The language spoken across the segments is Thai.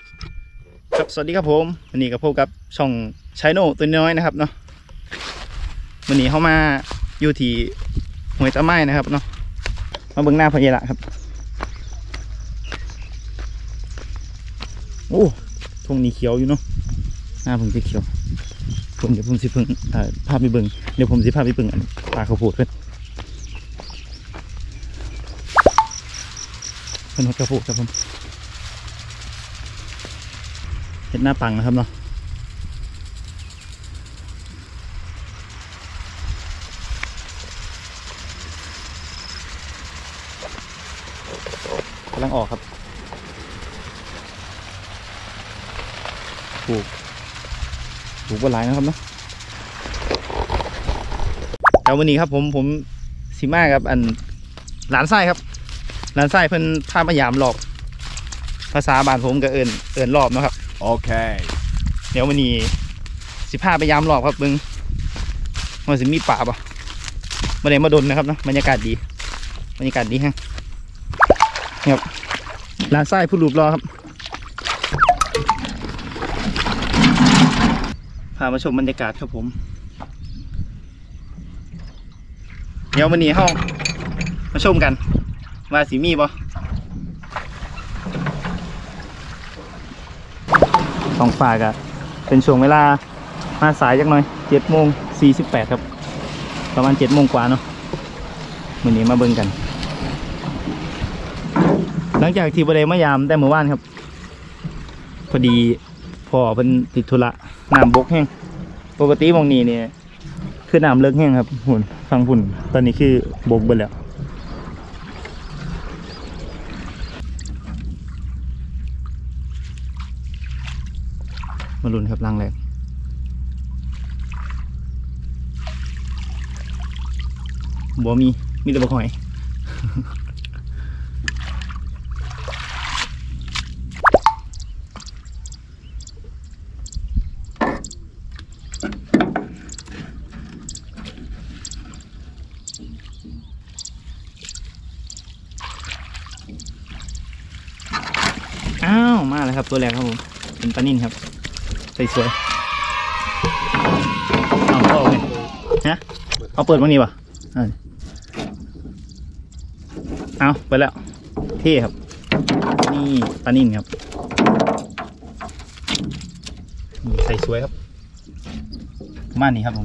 ครับสวัสดีครับผมวันนี้กับพบกับช่องชายโน่ตัวน้อยนะครับเนาะวันนี้เขามาอยู่ที่ห้วยตะไม้นะครับเนาะมาเบิ่งหน้าพญาละครับโอ้ทุ่งนี้เขียวอยู่เนาะหน้าผมจะเขียวเดี๋ยวผมสิเพิ่งพาไปเบิ่งเดี๋ยวผมสิพาไปเบิ่งอันปลาข้าวโพดเพิ่นหัวข้าวโพดครับผมเห็ดหน้าปังนะครับเนาะกำลังออกครับปลูกบนหลายนะครับเนาะแต่วันนี้ครับผมสิมากับอันหลานไส้ครับหลานไส้เพิ่นพามายามรอบภาษาบ้านผมก็เอิญรอบนะครับโอเคเดี๋ยววันนี้สิพาไปยามรอบครับเบิ่งว่าสิมีป่าป่ะมาได้มาดนนะครับเนาะบรรยากาศดีฮะนี่ครับหลานไส้ผู้รูปรอครับพามาชมบรรยากาศครับผมเดี๋ยววันนี้เรามาชมกันว่าสิมีบ่ท้องฟ้าก็เป็นช่วงเวลามาสายจักหน่อย7:48ครับประมาณ7 โมงกว่าเนาะวันนี้มาเบิ่งกันหลังจากที่บ่ได้มายามแต่เมื่อวานครับพอดีพ่อเพิ่นติดธุระน้ำบกแห้งปกติหม้องนี้เนี่ยคือน้ำเลิกแห้งครับหุ่นฟังฝุ่นตอนนี้คือบกเบิดแล้วมาลุ้นครับลังแรกบ่มีแต่บ่หอยอ้าวมาแล้วครับตัวแรกครับผมเป็นปลานิ่นครับสวยเอาไงฮะเอาเปิดวันนี้ป่ะเอาไปแล้วเท่ครับนี่ปลานิ่นครับใส่สวยครับประมาณนี้ครับผม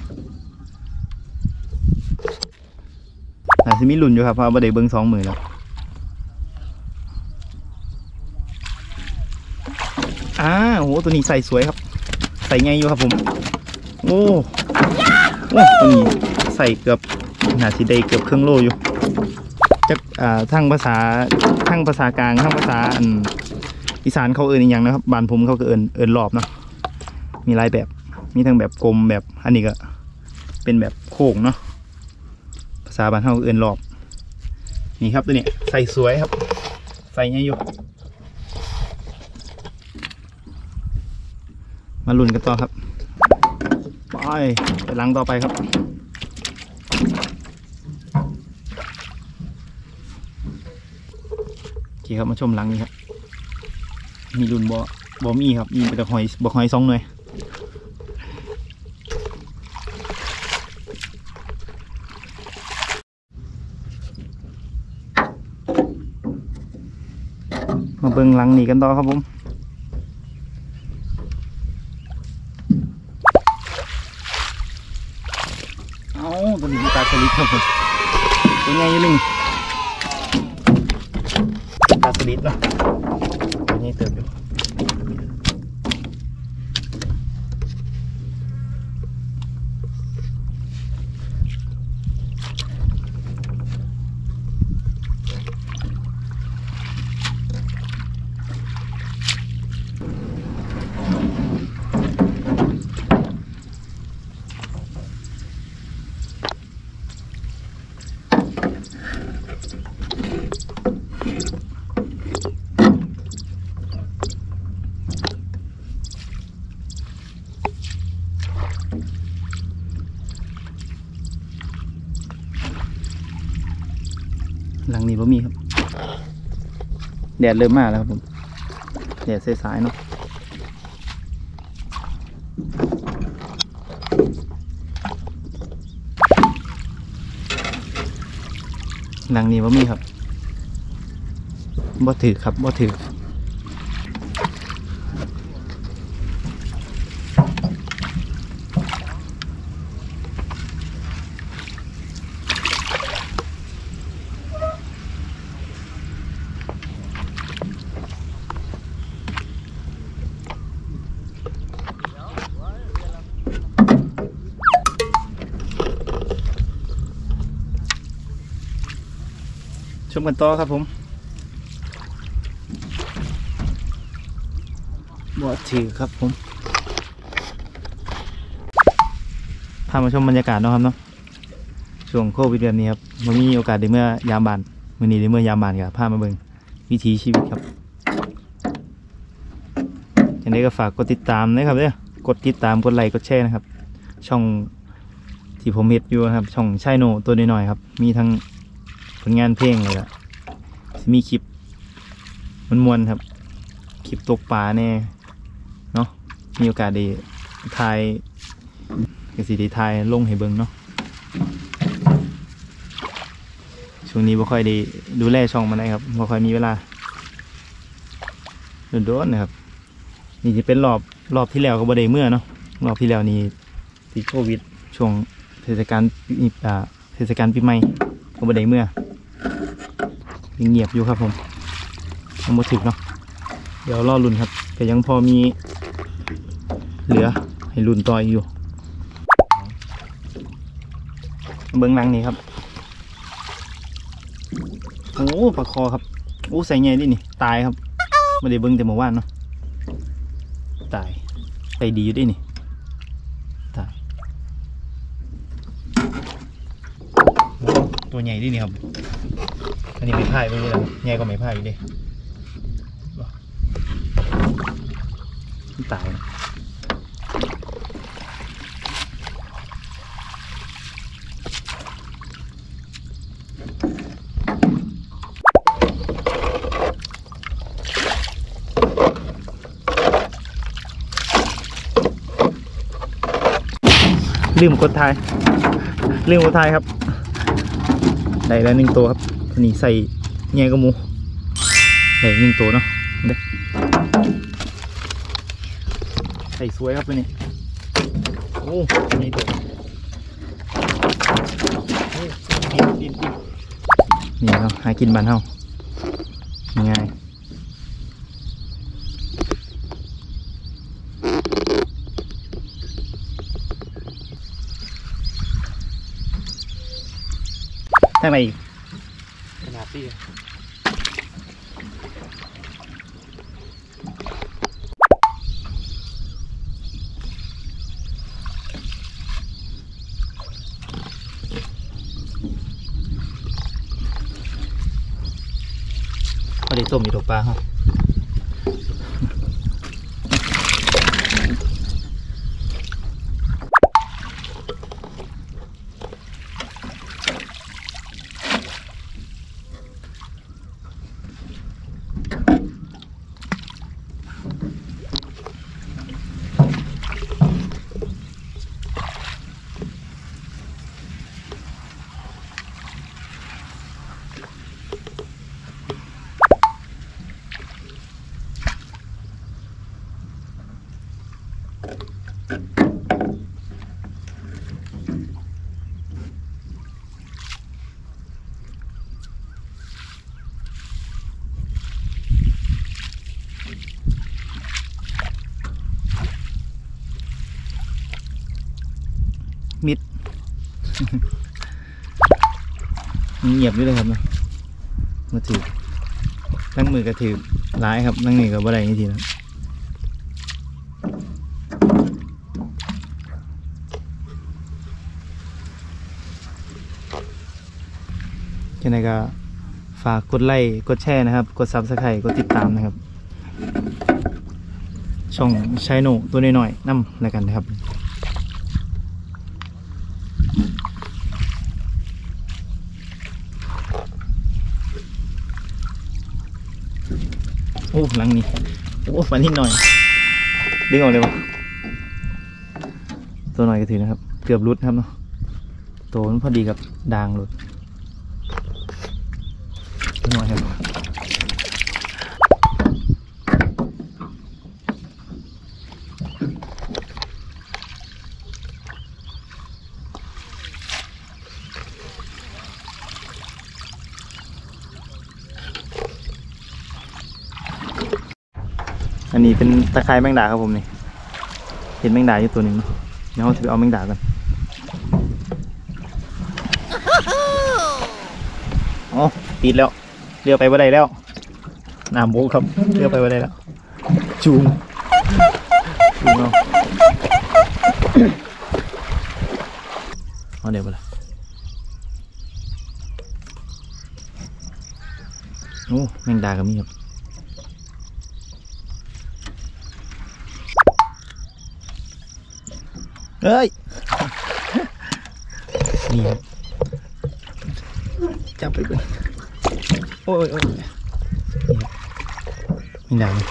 อาจจะมีหลุนอยู่ครับเพราะว่าได้เบิ้ง2 มือแล้วโอ้โหตัวนี้ใส่สวยครับใส่ไงอยู่ครับผมโอ้ตัวนี้ใส่เกือบหนาสีได้เกือบครึ่งโลอยู่จากทั้งภาษากลางทั้งภาษาอีสานเขาอย่างนะครับบ้านผมเขาก็เอิญรอบเนาะมีหลายแบบมีทั้งแบบกลมแบบอันนี้ก็เป็นแบบโค้งเนาะภาษาบ้านเขาเอิญรอบนี่ครับตัวนี้ใส่สวยครับใส่ไงอยู่มาลุ้นกันต่อครับไปล้างต่อไปครับโอเคครับมาชมล้างนี้ครับมีลุ้นบ่มีครับมีแต่หอยบ่หอย2 หน่วยมาเบิ่งล้างนี้กันต่อครับผมตัวนี้ปลาสลิดครับผมเป็นไงอยู่นี่ปลาสลิดเนาะตัวนี้เติมอยู่หลังนี้บ่มีครับแดดเริ่มมาแล้วครับผมแดดสายๆเนาะหลังนี้ว่ามีครับบ่ถือครับบ่ถือชมกันต่อครับผมบ่ถือครับผมพามาชมบรรยากาศเนาะครับเนาะช่วงโควิดแบบนี้ครับมันมีโอกาสได้เมื่อยามบานมื้อนี้ได้เมื่อยามบานกับพามาเบิ่งวิถีชีวิตครับอย่างนี้ก็ฝากกดติดตามนะครับเนี่ยกดติดตามกดไลค์กดแชร์นะครับช่องที่ผมเฮ็ดอยู่นะครับช่องชายโนตัวน้อยๆครับมีทั้งผลงานเพลงเลยละมีคลิปมวนๆครับคลิปตกปลาแน่เนาะมีโอกาสได้ถ่ายกสิได้ถ่ายลงให้เบิ่งเนาะช่วงนี้บ่ค่อยได้ดูแลช่องมาได้ครับบ่ค่อยมีเวลาโดนๆนะครับนี่จะเป็นรอบที่แล้วก็บ่ได้เมื่อเนาะรอบที่แล้วนี่ติดโควิดช่วงเทศกาลปีใหม่ก็บ่ได้เมื่อยังเงียบอยู่ครับผมยังบ่ถึกเนาะเดี๋ยวรอลุ้นครับแต่ยังพอมีเหลือให้ลุ้นต่ออยู่เบื้องหลังนี่ครับโอ้ปลาคอครับโอ้ใส่ไงดินี่ตายครับไม่ได้เบิ้งแต่เมื่อวานเนาะตายใส่ดีอยู่ดินี่ตายตัวใหญ่ดินี่ครับอันนี้ไม่พายไปเลยใหญ่ก็ไม่พายอยู่ดิตายลืมกดทายครับได้แล้ว1 ตัวครับนี่ใส่แง่กระมูได้1 ตัวเนาะเด้ใส่สวยครับตัวนี้โอ้นี่ตัวดินนี่ครับหากินบ้านเฮาง่ายทางไหนอีกขนาดที่พอได้ต้มอยู่ตกปลาครับมิด เงียบอยู่เลยครับนะมาถือตั้งมือกระถือร้ายครับนั่งนี่กับอะไรนี่ทีนะแค่ไหนก็ฝากกดไลค์กดแชร์นะครับกดซับสไครต์กดติดตามนะครับช่องชายโหนตัวน้อยๆนำแล้วกันนะครับโอ้หลังนี้โอ้มานิดหน่อยดึงออกเลยปะตัวหน่อยก็ถือนะครับเกือบรุดครับเนาะตัวมันพอดีกับด่างรุดตัวหน่อยครับอันนี้เป็นตะไคร้แมงดาครับผมนี่เห็นแมงดาอยู่ตัวหนึ่งเดี๋ยวเราจะเอาแมงดากันอ๋อติดแล้วเลี้ยวไปบ่ได้แล้วน้ำโบกครับเลี้ยวไปบ่ได้แล้วจูงเอาเดี๋ยวไปละโอ้แมงดากับมีครับเฮ้ยนี่ครับจับไปก่อนโอ้ยนี่ไม่ได้เลย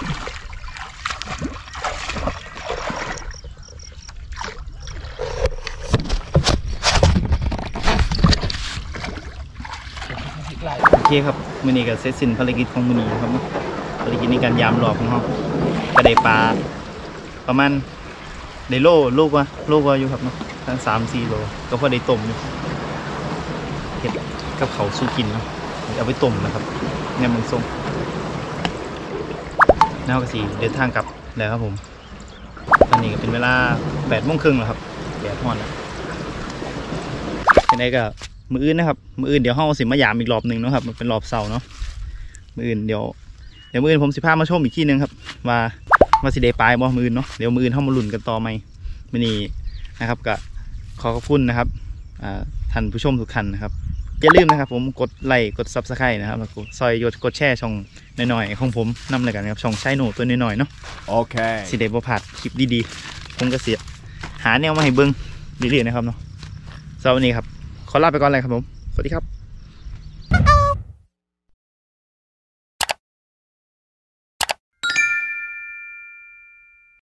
โอเคครับมื้อนี้ก็เสร็จสิ้นภารกิจของมื้อนี้ครับภารกิจในการยามรอบของเราก็ได้ปลาประมาณได้โลกว่าอยู่ครับเนาะทั้ง3-4 โลก็พอได้ต้มอยู่เห็ดกับเขาสู้กินเนาะเอาไปต้มนะครับเนี่ยมันส้มน่ากระสีเดินทางกลับแล้วครับผมตอนนี้ก็เป็นเวลา8:30แล้วครับแดดร้อนแล้วเป็นไงก็มืออื่นนะครับมืออื่นเดี๋ยวห้องสิมายามอีกรอบหนึ่งนะครับมันเป็นรอบเสาร์เนาะมืออื่นเดี๋ยวมืออื่นผมสิพามาชมอีกที่นึงครับว่าสิได้ปลายบ่มืออื่นเนาะเดี๋ยวมืออื่นเข้ามาลุ้นกันต่อไหมมื้อนี้นะครับก็ขอบคุณนะครับท่านผู้ชมทุกท่านนะครับอย่าลืมนะครับผมกดไลค์กด Subscribe นะครับแล้วก็ซอยกดแชร์ช่องน้อยๆของผมนำเลยกันครับช่องใช้โหนูตัวน้อยๆเนาะโอเคสิได้บ่พลาดคลิปดีๆผมก็เสียหาแนวมาให้เบิ่งเรื่อยๆนะครับเนาะสำหรับวันนี้ครับขอลาไปก่อนเลยครับผมสวัสดีครับ